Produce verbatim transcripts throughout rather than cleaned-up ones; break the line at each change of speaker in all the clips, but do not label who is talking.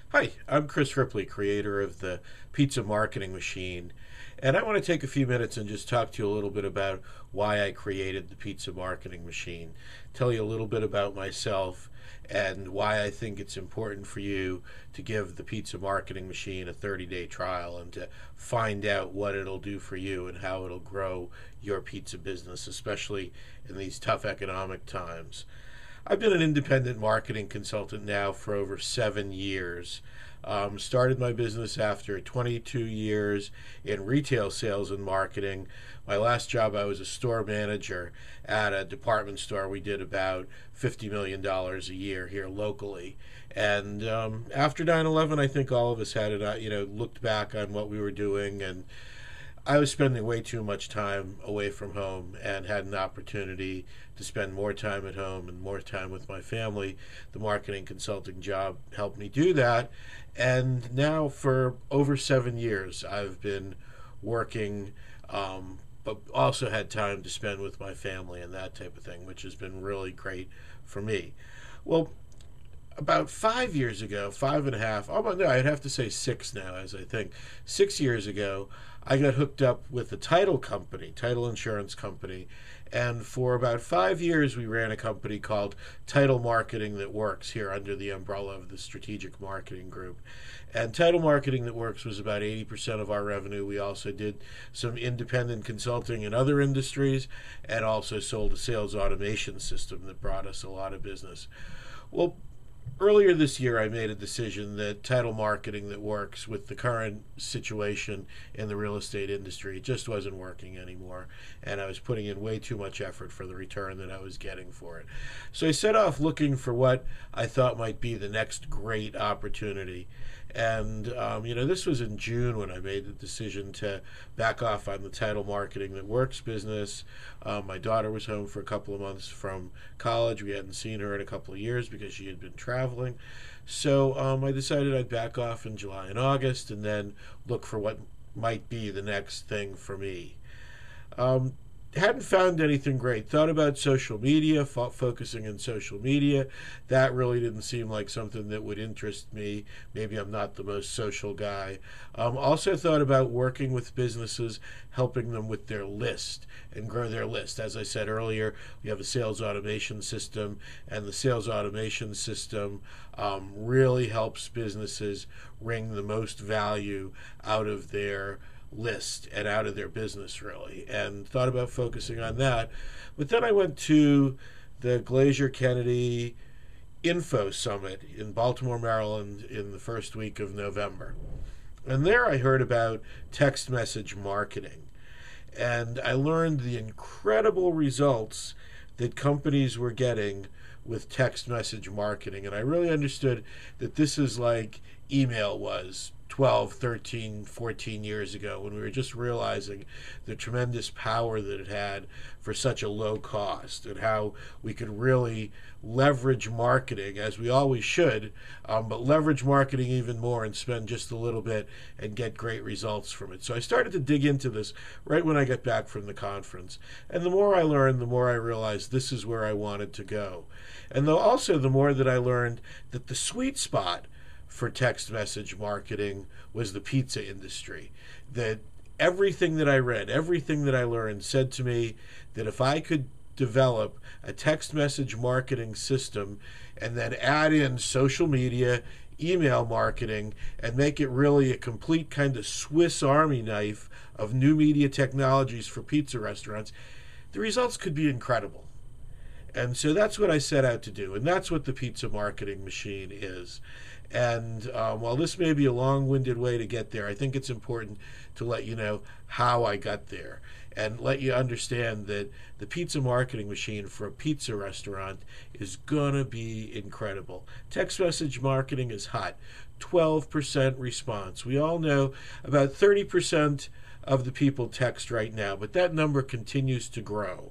Hi, I'm Chris Ripley, creator of the Pizza Marketing Machine, and I want to take a few minutes and just talk to you a little bit about why I created the Pizza Marketing Machine, tell you a little bit about myself, and why I think it's important for you to give the Pizza Marketing Machine a thirty-day trial and to find out what it'll do for you and how it'll grow your pizza business, especially in these tough economic times. I've been an independent marketing consultant now for over seven years. Um, started my business after twenty-two years in retail sales and marketing. My last job, I was a store manager at a department store. We did about fifty million dollars a year here locally. And um, after nine eleven, I think all of us had it, uh, you know, looked back on what we were doing, and I was spending way too much time away from home and had an opportunity to spend more time at home and more time with my family. The marketing consulting job helped me do that. And now, for over seven years, I've been working, um, but also had time to spend with my family and that type of thing, which has been really great for me. Well, about five years ago, five and a half, oh no, I'd have to say six now, as I think. Six years ago, I got hooked up with a title company, title insurance company, and for about five years, we ran a company called Title Marketing That Works here under the umbrella of the Strategic Marketing Group. And Title Marketing That Works was about eighty percent of our revenue. We also did some independent consulting in other industries and also sold a sales automation system that brought us a lot of business. Well, earlier this year, I made a decision that Title Marketing That Works, with the current situation in the real estate industry, it just wasn't working anymore, and I was putting in way too much effort for the return that I was getting for it. So I set off looking for what I thought might be the next great opportunity. And, um, you know, this was in June when I made the decision to back off on the Title Marketing That Works business. Um, my daughter was home for a couple of months from college. We hadn't seen her in a couple of years because she had been traveling. So um, I decided I'd back off in July and August and then look for what might be the next thing for me. Um, hadn't found anything great. Thought about social media, fo- focusing on social media. That really didn't seem like something that would interest me. Maybe I'm not the most social guy. Um, also thought about working with businesses, helping them with their list and grow their list. As I said earlier, we have a sales automation system, and the sales automation system um, really helps businesses wring the most value out of their list and out of their business, really, and thought about focusing on that. But then I went to the Glazier Kennedy Info Summit in Baltimore, Maryland in the first week of November. And there I heard about text message marketing. And I learned the incredible results that companies were getting with text message marketing. And I really understood that this is like email was twelve, thirteen, fourteen years ago, when we were just realizing the tremendous power that it had for such a low cost, and how we could really leverage marketing, as we always should, um, but leverage marketing even more and spend just a little bit and get great results from it. So I started to dig into this right when I got back from the conference. And the more I learned, the more I realized this is where I wanted to go. And though also the more that I learned that the sweet spot for text message marketing was the pizza industry. That everything that I read, everything that I learned said to me that if I could develop a text message marketing system and then add in social media, email marketing, and make it really a complete kind of Swiss Army knife of new media technologies for pizza restaurants, the results could be incredible. And so that's what I set out to do, and that's what the Pizza Marketing Machine is. And um, while this may be a long-winded way to get there, I think it's important to let you know how I got there and let you understand that the Pizza Marketing Machine for a pizza restaurant is going to be incredible. Text message marketing is hot. twelve percent response. We all know about thirty percent of the people text right now, but that number continues to grow.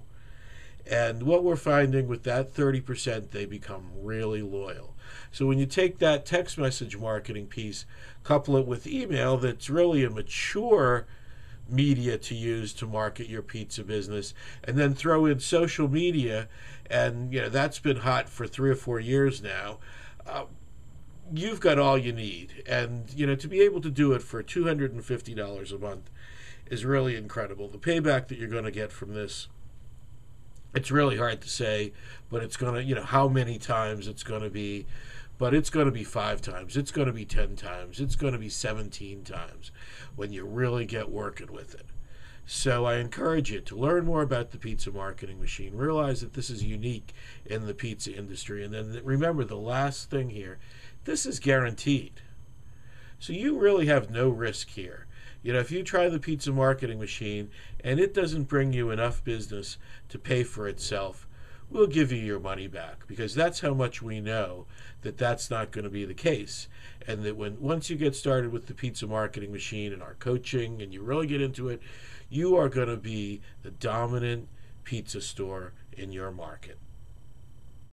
And what we're finding with that thirty percent, they become really loyal. So when you take that text message marketing piece, couple it with email, that's really a mature media to use to market your pizza business, and then throw in social media, and you know that's been hot for three or four years now. Uh, you've got all you need. And, you know, to be able to do it for two hundred fifty dollars a month is really incredible. The payback that you're going to get from this, it's really hard to say, but it's going to, you know, how many times it's going to be, but it's going to be five times, it's going to be ten times, it's going to be seventeen times when you really get working with it. So I encourage you to learn more about the Pizza Marketing Machine. Realize that this is unique in the pizza industry. And then remember the last thing here, this is guaranteed. So you really have no risk here. You know, if you try the Pizza Marketing Machine and it doesn't bring you enough business to pay for itself, we'll give you your money back, because that's how much we know that that's not going to be the case. And that when once you get started with the Pizza Marketing Machine and our coaching and you really get into it, you are going to be the dominant pizza store in your market.